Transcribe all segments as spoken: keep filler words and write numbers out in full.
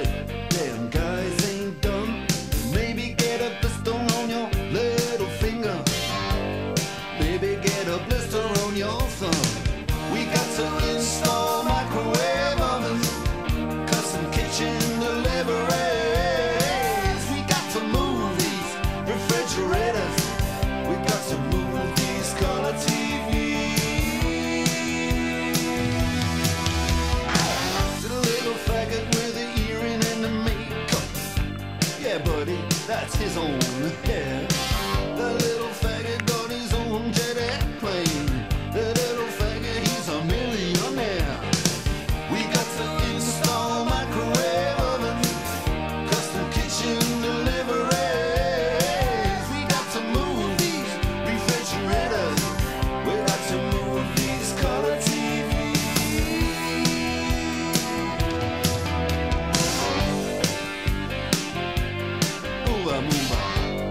Damn guys ain't dumb. Maybe get a blister on your little finger. Maybe get a blister on your thumb. We got to install microwave ovens, custom kitchen deliveries. We got to move these refrigerators. We got to move these color T Vs. To the little faggot with the earring and the makeup. Yeah, buddy, that's his own hair. The little faggot got his own jet airplane. The little faggot, he's a millionaire. We got to install microwave ovens, custom kitchen deliveries. We got to move these refrigerators. We got to move these color T Vs. Move on, move on.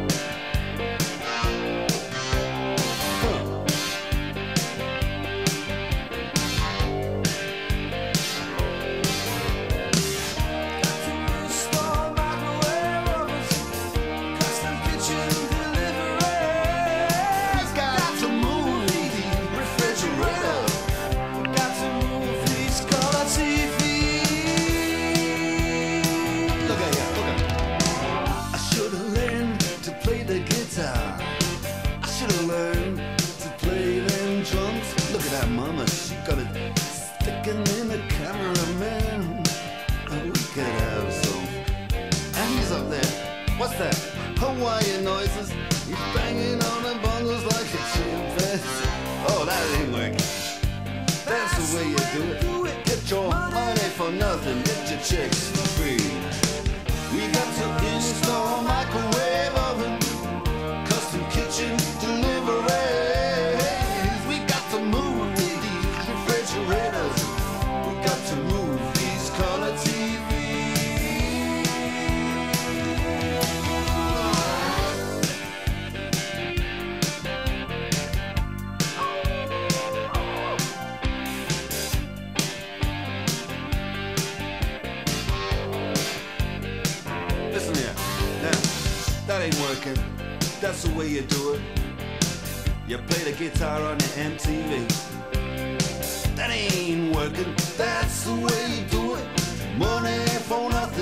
Mama, she got it sticking in the cameraman. Oh, we could have some. And he's up there. What's that? Hawaiian noises. He's banging on the bongos like a chimpanzee. Oh, that ain't working. That's the way you do it. Get your money for nothing. Get your chicks for free. We got to install microwave oven, custom kitchen delivery. We got to move refrigerators. We got to move these color T Vs. Listen here. Now, that ain't working. That's the way you do it. You play the guitar on your M T V. That ain't working. That's the way you do it. Money for nothing.